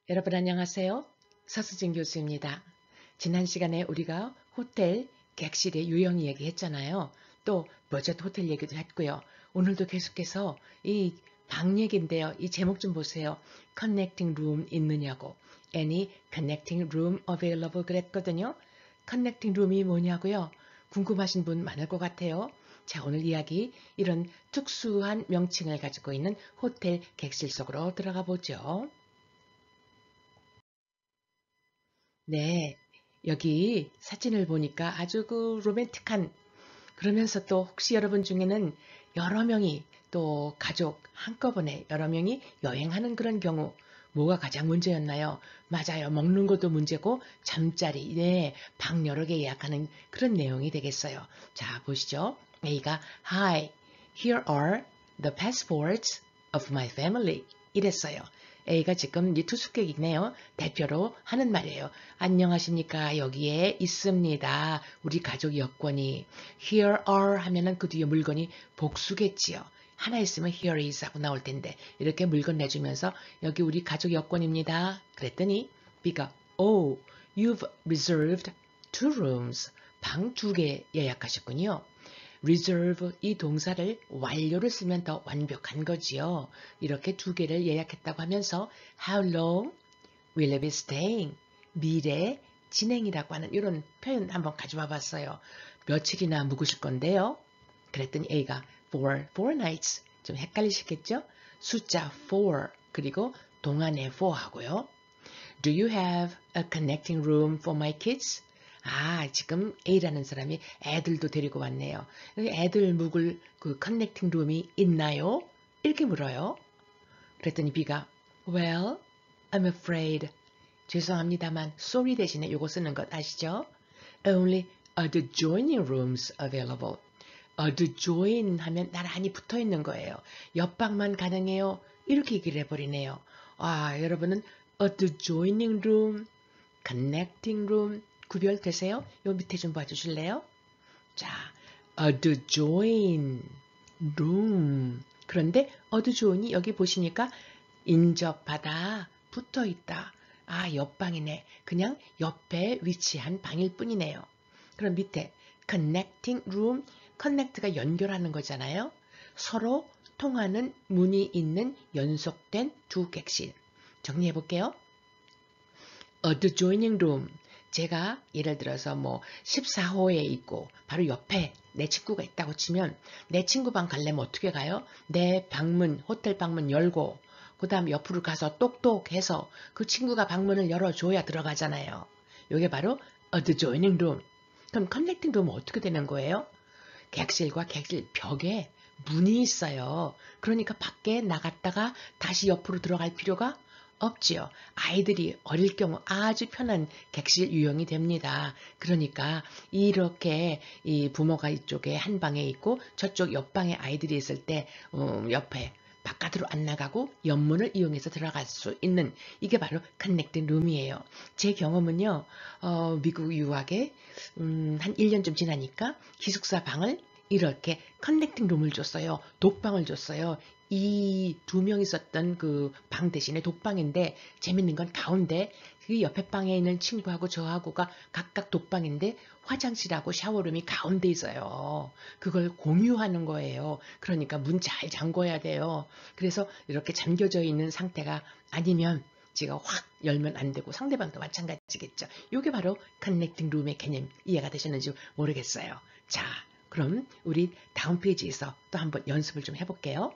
여러분 안녕하세요. 서수진 교수입니다. 지난 시간에 우리가 호텔 객실의 유형 이야기 했잖아요. 또 버젯 호텔 얘기도 했고요. 오늘도 계속해서 이 방 얘기인데요. 이 제목 좀 보세요. Connecting room 있느냐고. Any connecting room available 그랬거든요. Connecting room이 뭐냐고요? 궁금하신 분 많을 것 같아요. 자, 오늘 이야기 이런 특수한 명칭을 가지고 있는 호텔 객실 속으로 들어가 보죠. 네, 여기 사진을 보니까 아주 그 로맨틱한 그러면서 또 혹시 여러분 중에는 여러 명이 또 가족 한꺼번에 여러 명이 여행하는 그런 경우 뭐가 가장 문제였나요? 맞아요. 먹는 것도 문제고 잠자리, 네, 방 여러 개 예약하는 그런 내용이 되겠어요. 자, 보시죠. A가 Hi, here are the passports of my family. 이랬어요. A가 지금 이 투숙객이네요. 대표로 하는 말이에요. 안녕하십니까. 여기에 있습니다. 우리 가족 여권이. Here are 하면은 그 뒤에 물건이 복수겠지요. 하나 있으면 here is 하고 나올 텐데 이렇게 물건 내주면서 여기 우리 가족 여권입니다. 그랬더니 B가 Oh, you've reserved two rooms. 방 두 개 예약하셨군요. reserve 이 동사를 완료를 쓰면 더 완벽한 거지요. 이렇게 두 개를 예약했다고 하면서 How long will you be staying? 미래 진행이라고 하는 이런 표현 한번 가져와 봤어요. 며칠이나 묵으실 건데요. 그랬더니 A가 for four nights. 좀 헷갈리시겠죠? 숫자 4 그리고 동안의 4 하고요. Do you have a connecting room for my kids? 아, 지금 A라는 사람이 애들도 데리고 왔네요. 애들 묵을 그 커넥팅 룸이 있나요? 이렇게 물어요. 그랬더니 B가 Well, I'm afraid. 죄송합니다만 sorry 대신에 요거 쓰는 것 아시죠? Only adjoining rooms available. adjoin 하면 나란히 붙어 있는 거예요. 옆방만 가능해요. 이렇게 얘기를 해버리네요. 아, 여러분은 adjoining room, connecting room 구별되세요? 요 밑에 좀 봐주실래요? 자, adjoin room. 그런데 adjoin이 여기 보시니까 인접하다, 붙어 있다. 아, 옆방이네. 그냥 옆에 위치한 방일 뿐이네요. 그럼 밑에 connecting room, connect가 연결하는 거잖아요. 서로 통하는 문이 있는 연속된 두 객실. 정리해 볼게요. adjoining room. 제가 예를 들어서 뭐 14호에 있고 바로 옆에 내 친구가 있다고 치면 내 친구 방 가려면 어떻게 가요? 내 방문, 호텔 방문 열고 그 다음 옆으로 가서 똑똑 해서 그 친구가 방문을 열어줘야 들어가잖아요. 이게 바로 adjoining room. 그럼 connecting room은 어떻게 되는 거예요? 객실과 객실 벽에 문이 있어요. 그러니까 밖에 나갔다가 다시 옆으로 들어갈 필요가 없지요. 아이들이 어릴 경우 아주 편한 객실 유형이 됩니다. 그러니까 이렇게 이 부모가 이쪽에 한 방에 있고 저쪽 옆방에 아이들이 있을 때 옆에 바깥으로 안 나가고 옆문을 이용해서 들어갈 수 있는 이게 바로 커넥팅 룸이에요. 제 경험은요. 미국 유학에 한 1년 좀 지나니까 기숙사 방을 이렇게 커넥팅 룸을 줬어요. 독방을 줬어요. 이 두 명 있었던 그 방 대신에 독방인데 재밌는 건 가운데 그 옆에 방에 있는 친구하고 저하고가 각각 독방인데 화장실하고 샤워룸이 가운데 있어요. 그걸 공유하는 거예요. 그러니까 문 잘 잠궈야 돼요. 그래서 이렇게 잠겨져 있는 상태가 아니면 제가 확 열면 안 되고 상대방도 마찬가지겠죠. 이게 바로 커넥팅 룸의 개념 이해가 되셨는지 모르겠어요. 자, 그럼 우리 다음 페이지에서 또 한번 연습을 좀 해볼게요.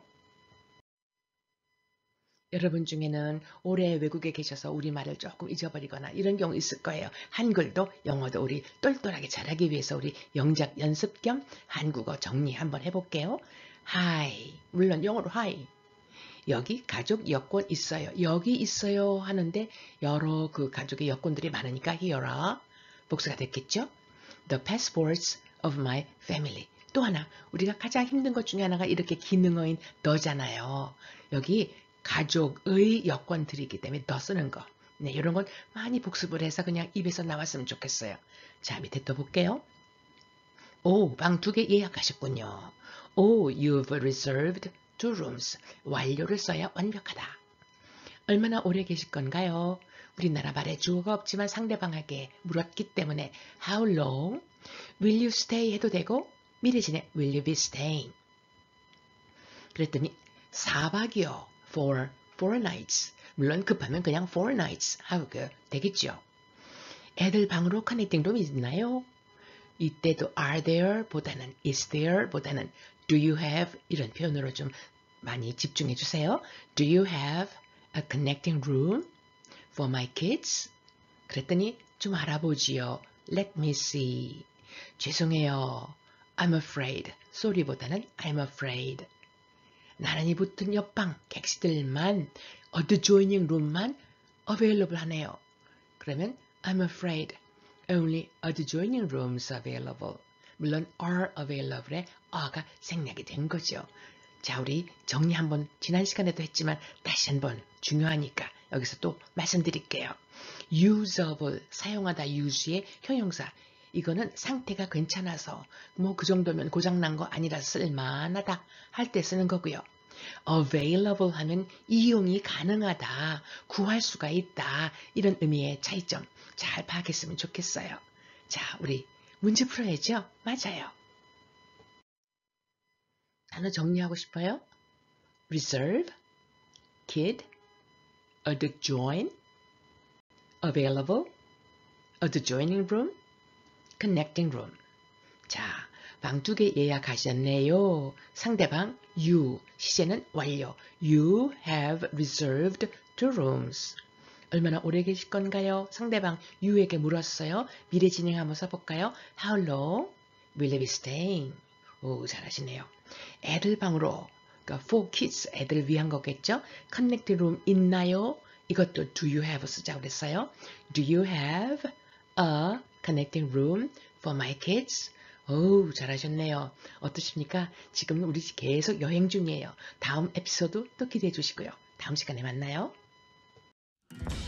여러분 중에는 오래 외국에 계셔서 우리말을 조금 잊어버리거나 이런 경우 있을 거예요. 한글도 영어도 우리 똘똘하게 잘하기 위해서 우리 영작 연습 겸 한국어 정리 한번 해볼게요. Hi, 물론 영어로 hi. 여기 가족 여권 있어요. 여기 있어요 하는데 여러 그 가족의 여권들이 많으니까 here are 복수가 됐겠죠? The passports of my family. 또 하나 우리가 가장 힘든 것 중에 하나가 이렇게 기능어인 너잖아요. 여기 가족의 여권들이기 때문에 너 쓰는 거. 네, 이런 건 많이 복습을 해서 그냥 입에서 나왔으면 좋겠어요. 자, 밑에 또 볼게요. 오, 방 두 개 예약하셨군요. 오, you've reserved two rooms. 완료를 써야 완벽하다. 얼마나 오래 계실 건가요? 우리나라 말에 주어가 없지만 상대방에게 물었기 때문에 How long? Will you stay 해도 되고 미래진에 Will you be staying? 그랬더니 4박이요. For nights. 물론 급하면 그냥 4 nights 하고 되겠죠. 애들 방으로 커넥팅 룸이 있나요? 이때도 are there 보다는 is there 보다는 do you have 이런 표현으로 좀 많이 집중해 주세요. Do you have a connecting room for my kids? 그랬더니 좀 알아보지요. Let me see. 죄송해요. I'm afraid. sorry보다는 I'm afraid. 나란히 붙은 옆방 객실들만 adjoining room만 available 하네요. 그러면 I'm afraid only adjoining rooms available. 물론 are available에 are가 생략이 된 거죠. 자, 우리 정리 한번 지난 시간에도 했지만 다시 한번 중요하니까 여기서 또 말씀드릴게요. usable, 사용하다 use의 형용사. 이거는 상태가 괜찮아서 뭐 그 정도면 고장난 거 아니라서 쓸만하다 할 때 쓰는 거고요. available 하면 이용이 가능하다, 구할 수가 있다 이런 의미의 차이점 잘 파악했으면 좋겠어요. 자, 우리 문제 풀어야죠? 맞아요. 단어 정리하고 싶어요? reserve, kid, adjoin, available, adjoining room, connecting room. 자, 방 2개 예약하셨네요. 상대방 you, 시제는 완료. You have reserved 2 rooms. 얼마나 오래 계실 건가요? 상대방 you에게 물었어요. 미래 진행하면서 볼까요? How long will you be staying? 오, 잘하시네요. 애들 방으로, 그러니까 for kids, 애들을 위한 거겠죠? connecting room 있나요? 이것도 do you have 쓰자고 그랬어요. Do you have a connecting room for my kids? 오, 잘하셨네요. 어떠십니까? 지금 우리 계속 여행 중이에요. 다음 에피소드 또 기대해 주시고요. 다음 시간에 만나요.